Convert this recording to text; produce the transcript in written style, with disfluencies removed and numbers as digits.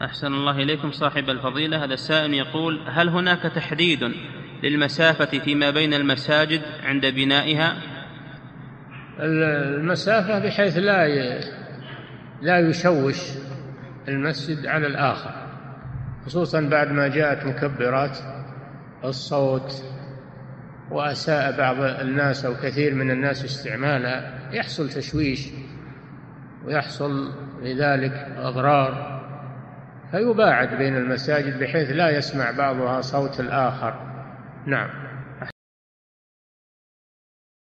أحسن الله إليكم صاحب الفضيلة. هذا السائل يقول: هل هناك تحديد للمسافة فيما بين المساجد عند بنائها؟ المسافة بحيث لا يشوش المسجد على الآخر، خصوصا بعد ما جاءت مكبرات الصوت وأساء بعض الناس أو كثير من الناس استعمالها، يحصل تشويش ويحصل لذلك أضرار، فيباعد بين المساجد بحيث لا يسمع بعضها صوت الآخر. نعم.